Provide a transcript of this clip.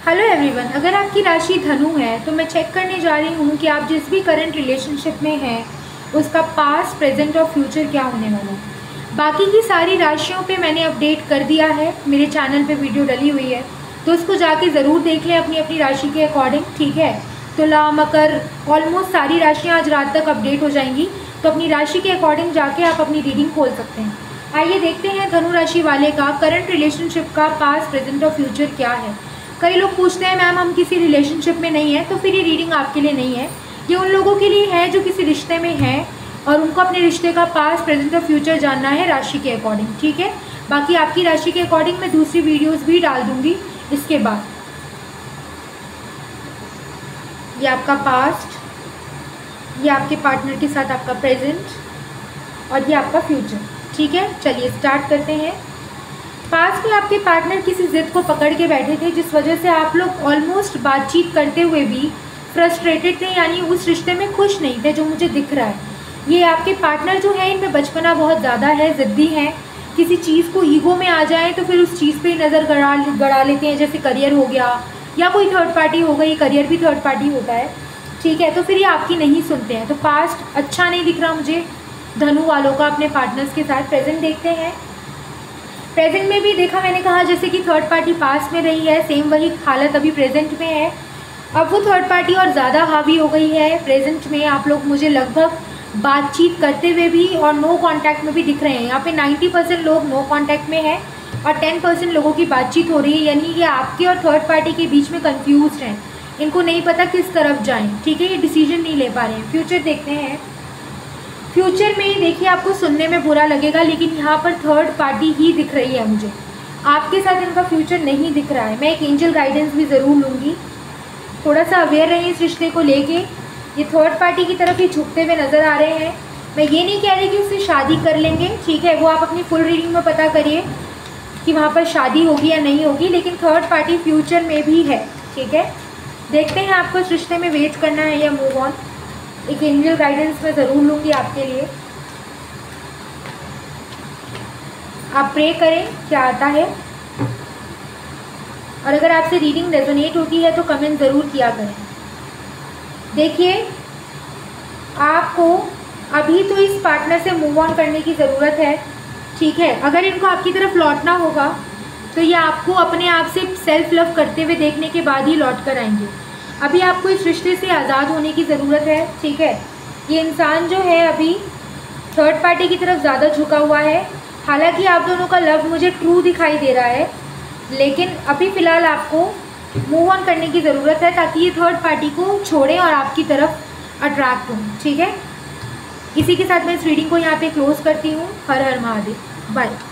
Hello everyone, अगर आपकी राशि धनु है तो मैं चेक करने जा रही हूँ कि आप जिस भी करंट रिलेशनशिप में हैं उसका पास्ट, प्रेजेंट और फ्यूचर क्या होने वाला है। बाकी की सारी राशियों पे मैंने अपडेट कर दिया है, मेरे चैनल पे वीडियो डली हुई है, तो उसको जाके ज़रूर देख लें अपनी अपनी राशि के अकॉर्डिंग। ठीक है, तुला, मकर, ऑलमोस्ट सारी राशियाँ आज रात तक अपडेट हो जाएंगी, तो अपनी राशि के अकॉर्डिंग जाके आप अपनी रीडिंग खोल सकते हैं। आइए देखते हैं धनु राशि वाले का करंट रिलेशनशिप का पास्ट, प्रेजेंट और फ्यूचर क्या है। कई लोग पूछते हैं मैम हम किसी रिलेशनशिप में नहीं है, तो फिर ये रीडिंग आपके लिए नहीं है। ये उन लोगों के लिए है जो किसी रिश्ते में हैं और उनको अपने रिश्ते का पास्ट, प्रेजेंट और फ्यूचर जानना है राशि के अकॉर्डिंग। ठीक है, बाकी आपकी राशि के अकॉर्डिंग मैं दूसरी वीडियोस भी डाल दूंगी इसके बाद। ये आपका पास्ट, ये आपके पार्टनर के साथ आपका प्रेजेंट और ये आपका फ्यूचर। ठीक है, चलिए स्टार्ट करते हैं। पास में आपके पार्टनर किसी जिद को पकड़ के बैठे थे, जिस वजह से आप लोग ऑलमोस्ट बातचीत करते हुए भी फ्रस्ट्रेटेड थे, यानी उस रिश्ते में खुश नहीं थे जो मुझे दिख रहा है। ये आपके पार्टनर जो है इनमें बचपना बहुत ज़्यादा है, ज़िद्दी हैं, किसी चीज़ को ईगो में आ जाए तो फिर उस चीज़ पे नज़र गड़ा लेते हैं, जैसे करियर हो गया या कोई थर्ड पार्टी हो गई। करियर भी थर्ड पार्टी होता है। ठीक है, तो फिर ये आपकी नहीं सुनते हैं। तो पास्ट अच्छा नहीं दिख रहा मुझे धनु वालों का अपने पार्टनर्स के साथ। प्रेजेंट देखते हैं। प्रेजेंट में भी देखा मैंने कहा जैसे कि थर्ड पार्टी पास में रही है, सेम वही हालत अभी प्रेजेंट में है। अब वो थर्ड पार्टी और ज़्यादा हावी हो गई है प्रेजेंट में। आप लोग मुझे लगभग बातचीत करते हुए भी और नो कांटेक्ट में भी दिख रहे हैं। यहाँ पे 90% लोग नो कांटेक्ट में हैं और 10% लोगों की बातचीत हो रही है, यानी ये आपके और थर्ड पार्टी के बीच में कन्फ्यूज हैं, इनको नहीं पता किस तरफ जाएँ। ठीक है, ये डिसीजन नहीं ले पा रहे हैं। फ्यूचर देखते हैं। फ्यूचर में देखिए आपको सुनने में बुरा लगेगा, लेकिन यहाँ पर थर्ड पार्टी ही दिख रही है मुझे, आपके साथ इनका फ्यूचर नहीं दिख रहा है। मैं एक एंजल गाइडेंस भी ज़रूर लूँगी। थोड़ा सा अवेयर रहें इस रिश्ते को लेके। ये थर्ड पार्टी की तरफ ही झुकते हुए नज़र आ रहे हैं। मैं ये नहीं कह रही कि उससे शादी कर लेंगे, ठीक है, वो आप अपनी फुल रीडिंग में पता करिए कि वहाँ पर शादी होगी या नहीं होगी, लेकिन थर्ड पार्टी फ्यूचर में भी है। ठीक है, देखते हैं आपको इस रिश्ते में वेट करना है या मूव ऑन। एक एंजल गाइडेंस मैं ज़रूर लूँगी आपके लिए। आप प्रे करें क्या आता है, और अगर आपसे रीडिंग रेजोनेट होती है तो कमेंट ज़रूर किया करें। देखिए आपको अभी तो इस पार्टनर से मूव ऑन करने की ज़रूरत है। ठीक है, अगर इनको आपकी तरफ लौटना होगा तो ये आपको अपने आप से सेल्फ लव करते हुए देखने के बाद ही लौट कर आएंगे। अभी आपको इस रिश्ते से आज़ाद होने की ज़रूरत है। ठीक है, ये इंसान जो है अभी थर्ड पार्टी की तरफ ज़्यादा झुका हुआ है। हालांकि आप दोनों का लव मुझे ट्रू दिखाई दे रहा है, लेकिन अभी फ़िलहाल आपको मूव ऑन करने की ज़रूरत है ताकि ये थर्ड पार्टी को छोड़ें और आपकी तरफ अट्रैक्ट हों। ठीक है, इसी के साथ मैं इस रीडिंग को यहाँ पे क्लोज़ करती हूँ। हर हर महादेव, बाय।